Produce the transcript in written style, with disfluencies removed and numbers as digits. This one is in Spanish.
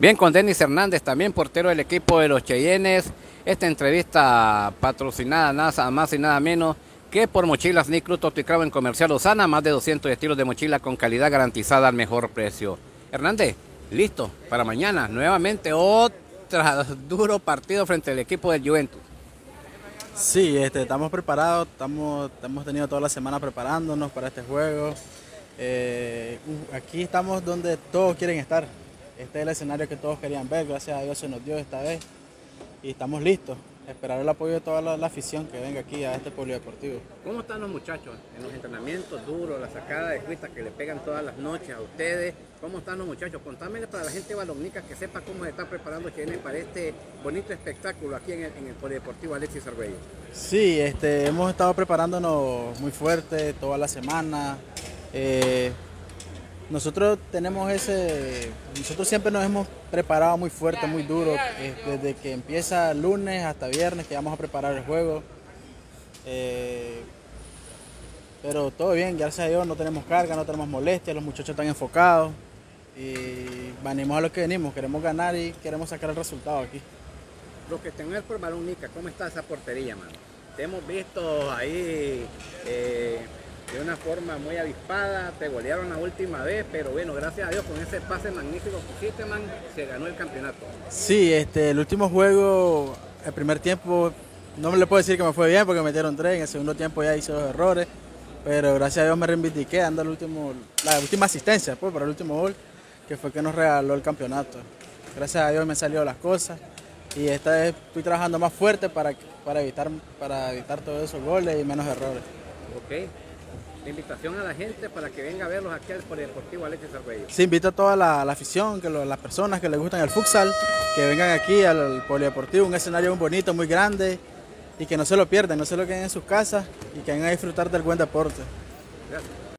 Bien, con Denis Hernández, también portero del equipo de los Cheyennes. Esta entrevista patrocinada nada más y nada menos que por Mochilas Nick Cruz Toticrao en Comercial Osana, más de 200 estilos de mochila con calidad garantizada al mejor precio. Hernández, listo para mañana, nuevamente otro duro partido frente al equipo del Juventus. Sí, estamos preparados, hemos tenido toda la semana preparándonos para este juego. Aquí estamos donde todos quieren estar. Este es el escenario que todos querían ver, gracias a Dios se nos dio esta vez y estamos listos. Esperar el apoyo de toda la afición que venga aquí a este polideportivo. ¿Cómo están los muchachos en los entrenamientos duros, la sacada de cuistas que le pegan todas las noches a ustedes? ¿Cómo están los muchachos? Contámele para la gente balomnica que sepa cómo se está preparando Cheyennes para este bonito espectáculo aquí en el polideportivo Alexis Arguello. Sí, hemos estado preparándonos muy fuerte toda la semana. Nosotros siempre nos hemos preparado muy fuerte, muy duro, desde que empieza lunes hasta viernes que vamos a preparar el juego. Pero todo bien, gracias a Dios no tenemos carga, no tenemos molestias, los muchachos están enfocados y venimos a lo que venimos, queremos ganar y queremos sacar el resultado aquí. Lo que tenés por Balónica, ¿cómo está esa portería, mano? Te hemos visto ahí de una forma muy avispada, te golearon la última vez, pero bueno, gracias a Dios con ese pase magnífico que hiciste, man, se ganó el campeonato. Sí, el último juego, el primer tiempo, no me le puedo decir que me fue bien porque metieron 3, en el segundo tiempo ya hice 2 errores, pero gracias a Dios me reivindiqué dando la última asistencia pues, para el último gol, que fue que nos regaló el campeonato. Gracias a Dios me han salido las cosas y esta vez estoy trabajando más fuerte para evitar todos esos goles y menos errores. Ok. La invitación a la gente para que venga a verlos aquí al Polideportivo Alexis Arguello. Sí, invito a toda la afición, las personas que les gustan el futsal, que vengan aquí al Polideportivo, un escenario muy bonito, muy grande, y que no se lo pierdan, no se lo queden en sus casas y que vengan a disfrutar del buen deporte. Gracias.